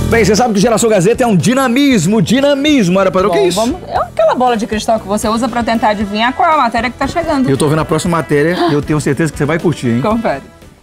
Bem, você sabe que Geração Gazeta é um dinamismo, era para o que é isso? É aquela bola de cristal que você usa pra tentar adivinhar qual é a matéria que tá chegando. Eu tô vendo a próxima matéria e eu tenho certeza que você vai curtir, hein? Confere.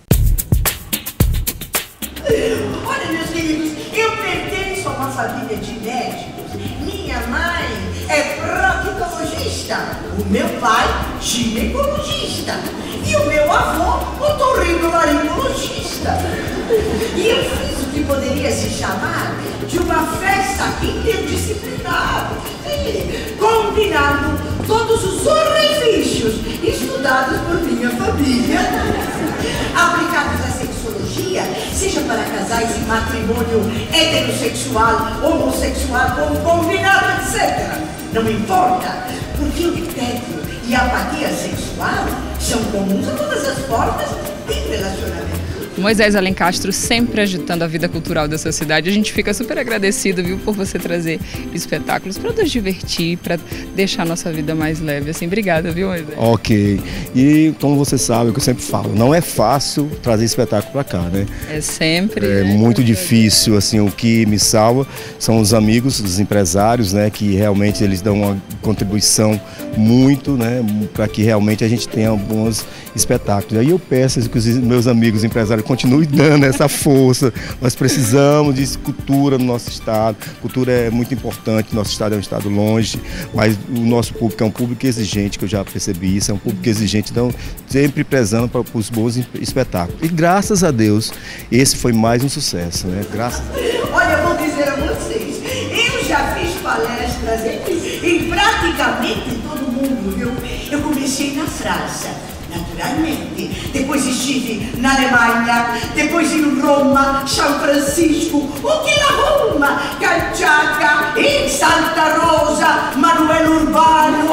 Olha, meus queridos, eu pertenço a uma família de médicos. Minha mãe é proctologista, o meu pai, ginecologista, e o meu avô, otorrinolaringologista. E eu fiz o que poderia se chamar de uma festa interdisciplinar, combinando todos os orifícios estudados por minha família, aplicados à sexologia, seja para casais em matrimônio heterossexual, homossexual, ou combinado, etc. Não importa, porque o tédio e a apatia sexual são comuns a todas as formas de relacionamento. Moisés Alencastro sempre agitando a vida cultural dessa cidade. A gente fica super agradecido, viu, por você trazer espetáculos para nos divertir, para deixar a nossa vida mais leve. Assim, obrigada, viu, Moisés? Ok. E como você sabe, o que eu sempre falo, não é fácil trazer espetáculo para cá, né? É sempre. É muito difícil, assim, o que me salva são os amigos, os empresários, né, que realmente eles dão uma contribuição muito, né, para que realmente a gente tenha bons espetáculos. Aí eu peço que os meus amigos empresários continuem dando essa força. Nós precisamos de cultura no nosso estado. Cultura é muito importante. Nosso estado é um estado longe, mas o nosso público é um público exigente, que eu já percebi isso. É um público exigente, então sempre prezando para os bons espetáculos. E graças a Deus, esse foi mais um sucesso, né? Graças a Deus. Olha, eu vou dizer a vocês, eu já fiz palestras em praticamente todo mundo, viu? Eu comecei na França, naturalmente. Depois estive na Alemanha, depois em Roma, São Francisco, Oklahoma, Cachaca, em Santa Rosa, Manuel Urbano.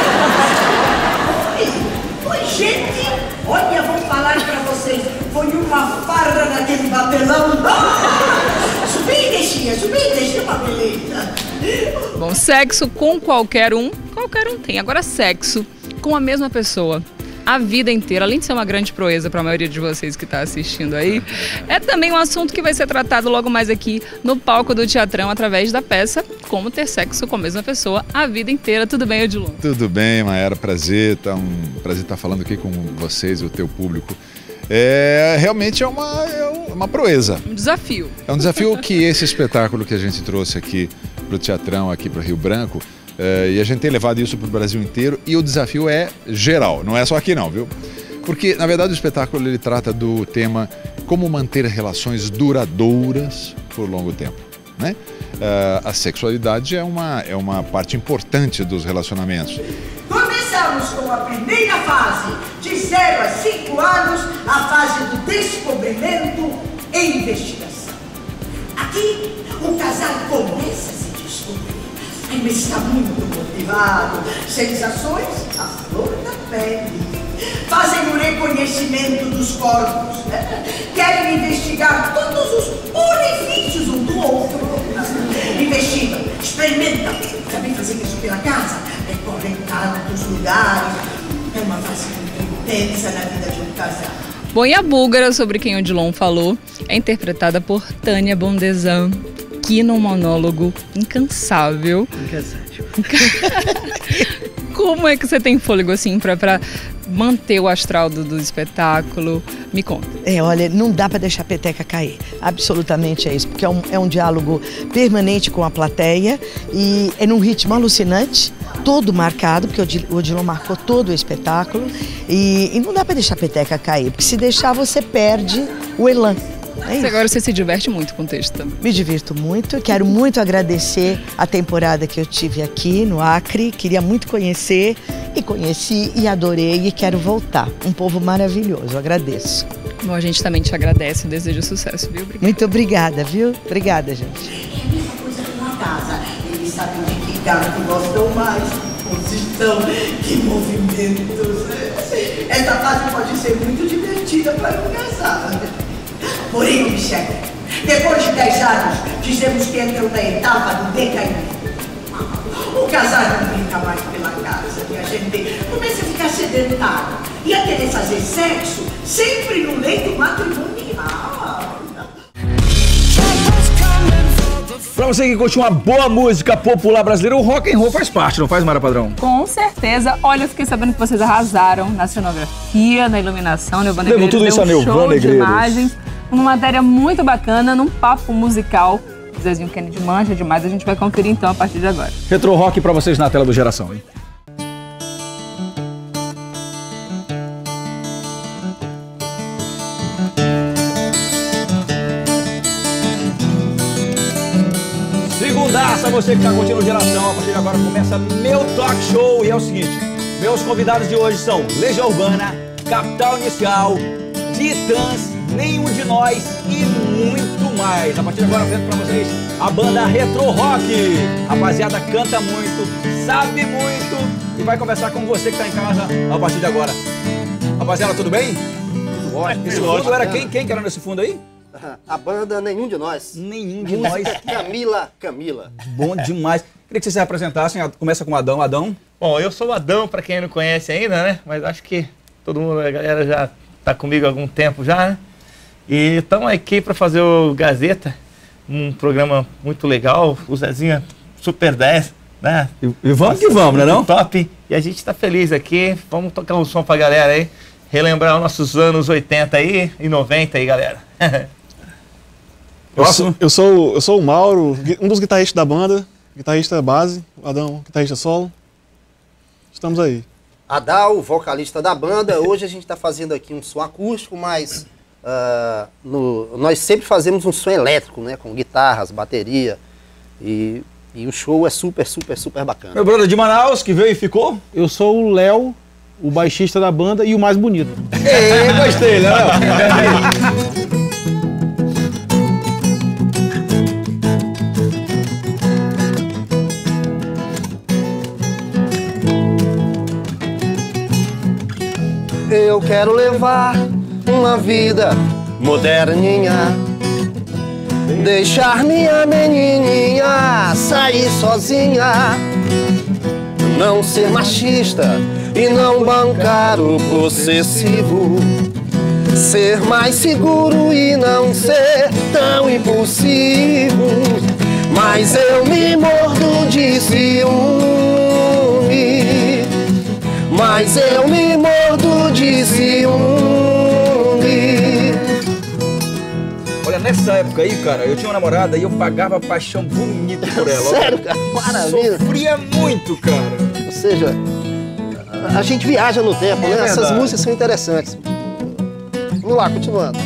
Foi gente, olha, vou falar pra vocês, foi uma farra naquele batelão. Subi e desci, uma beleza. Bom, sexo com qualquer um tem. Agora, sexo com a mesma pessoa a vida inteira, além de ser uma grande proeza para a maioria de vocês que está assistindo aí, é também um assunto que vai ser tratado logo mais aqui no palco do Teatrão, através da peça Como Ter Sexo com a Mesma Pessoa a Vida Inteira. Tudo bem, Odilon? Tudo bem, Mayara, prazer estar falando aqui com vocês e o teu público. Realmente é uma proeza. Um desafio. É um desafio que esse espetáculo que a gente trouxe aqui para o Teatrão, aqui para Rio Branco, e a gente tem levado isso para o Brasil inteiro, e o desafio é geral, não é só aqui não, viu? Porque, na verdade, o espetáculo ele trata do tema como manter relações duradouras por longo tempo, né? A sexualidade é uma parte importante dos relacionamentos. Começamos com a primeira fase, de 0 a 5 anos, a fase do descobrimento e investigação. Aqui, o casal começa a se descobrir. Ainda está muito motivado, sensações à flor da pele. Fazem o reconhecimento dos corpos, né? Querem investigar todos os orifícios um do outro. Investigam, experimentam, sabem fazer isso pela casa, recorrem tantos lugares. É uma fase muito intensa na vida de um casal. Bom, e a búlgara, sobre quem o Odilon falou, é interpretada por Tânia Bondezan, aqui num monólogo incansável. Como é que você tem fôlego assim pra manter o astral do espetáculo? Me conta. Olha, não dá para deixar a peteca cair. Absolutamente é isso, porque é um diálogo permanente com a plateia e é num ritmo alucinante, todo marcado, porque o Odilon marcou todo o espetáculo e não dá para deixar a peteca cair, porque se deixar você perde o elan. Agora você se diverte muito com o texto também. Me divirto muito, quero muito agradecer a temporada que eu tive aqui no Acre, queria muito conhecer e conheci e adorei e quero voltar. Um povo maravilhoso, agradeço. Bom, a gente também te agradece e deseja sucesso, viu? Obrigada. Muito obrigada, viu? Obrigada, gente. É a mesma coisa com a casa, eles sabem de que canto gostam mais, composição, que movimentos. Essa fase pode ser muito divertida para um casal. Porém, Michel, depois de 10 anos, dizemos que entrou na etapa do decaimento. O casal não brinca mais pela casa, e a gente começa a ficar sedentário e a querer fazer sexo sempre no leito matrimonial. Pra você que curte uma boa música popular brasileira, o rock and roll faz parte, não faz, Mara Padrão? Com certeza. Olha, eu fiquei sabendo que vocês arrasaram na cenografia, na iluminação, Neuvana Negreiros. Levou tudo isso a Neuvana Negreiros. Show de Negreiros. imagens, uma matéria muito bacana, num papo musical. O Zezinho Kennedy manja demais, a gente vai conferir então a partir de agora. Retro Rock pra vocês na tela do Geração, hein? Segundaça, você que tá curtindo o Geração, a partir de agora começa meu talk show e é o seguinte, meus convidados de hoje são Legião Urbana, Capital Inicial, Titãs, Nenhum de Nós e muito mais. A partir de agora eu apresento pra vocês a banda Retro Rock. Rapaziada, canta muito, sabe muito e vai conversar com você que tá em casa a partir de agora. Rapaziada, tudo bem? Tudo ótimo. Esse fundo era quem que era nesse fundo aí? A banda Nenhum de Nós. Nenhum de Nós. Camila. Bom demais. Queria que vocês se apresentassem. Começa com o Adão. Adão. Bom, eu sou o Adão, pra quem não conhece ainda, né? Mas acho que todo mundo, a galera já tá comigo há algum tempo já, né? E estamos aqui para fazer o Gazeta, um programa muito legal. O Zezinho Super 10, né? E vamos que vamos, né não? Top. E a gente tá feliz aqui. Vamos tocar um som pra galera aí. Relembrar os nossos anos 80 aí e 90 aí, galera. Eu sou o Mauro, um dos guitarristas da banda, guitarrista base, o Adão, guitarrista solo. Estamos aí. Adal, vocalista da banda. Hoje a gente está fazendo aqui um som acústico, mas nós sempre fazemos um som elétrico, né? Com guitarras, bateria. E o show é super bacana. Meu brother de Manaus, que veio e ficou. Eu sou o Léo, o baixista da banda e o mais bonito. Gostei, né, Léo? Eu quero levar uma vida moderninha, deixar minha menininha sair sozinha, não ser machista e não bancar o possessivo, ser mais seguro e não ser tão impulsivo, mas eu me mordo de ciúme. Mas eu me mordo de ciúme. Olha, nessa época aí, cara, eu tinha uma namorada e eu pagava paixão bonita por ela. Sério, cara? Maravilha. Sofria muito, cara. Ou seja, a gente viaja no tempo, né? Verdade. Essas músicas são interessantes. Vamos lá, continuando.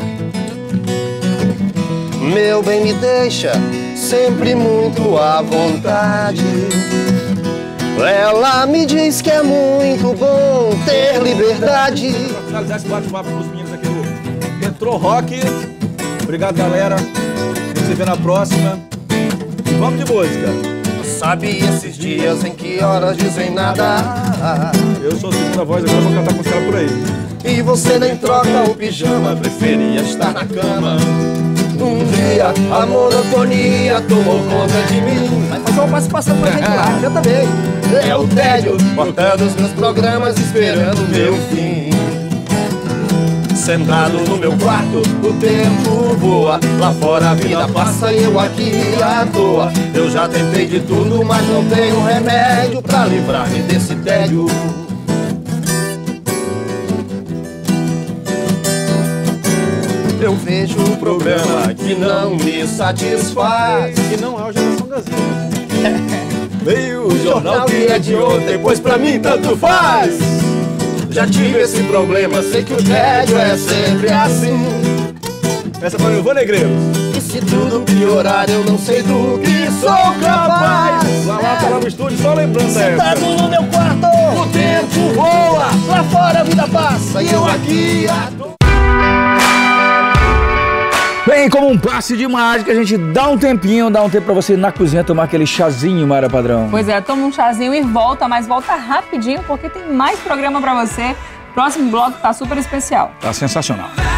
Meu bem, me deixa sempre muito à vontade. Ela me diz que é muito bom ter liberdade. Pra finalizar esse bate-papo com os meninos aqui do Retro Rock. Obrigado, galera. A gente se vê na próxima. E vamos de música. Sabe esses dias em que horas dizem nada? Eu sou a segunda voz, agora vou cantar com os caras por aí. E você nem troca o pijama, preferia estar na cama. Um dia a monotonia tomou conta de mim. Vai fazer uma participação pra gente lá, eu também. É o tédio, cortando os meus programas, esperando o meu fim. Sentado no meu quarto, o tempo voa. Lá fora a vida passa e eu aqui à toa. Eu já tentei de tudo, mas não tenho remédio pra livrar-me desse tédio. Eu vejo um programa que não me satisfaz. Que não é o Geração Gazeta. Veio o Jornal que é de ontem, pois pra mim tanto faz. Já tive esse problema, sei que o tédio é sempre assim. Essa foi o Negreiros. E se tudo piorar, eu não sei do que sou capaz. Lá no estúdio, só lembrando da época. Sentado no meu quarto, o tempo voa. Lá fora a vida passa e eu aqui à toa. Bem, como um passe de mágica, a gente dá um tempo pra você ir na cozinha tomar aquele chazinho, Mara Padrão. Pois é, toma um chazinho e volta, mas volta rapidinho porque tem mais programa pra você. Próximo bloco tá super especial. Tá sensacional.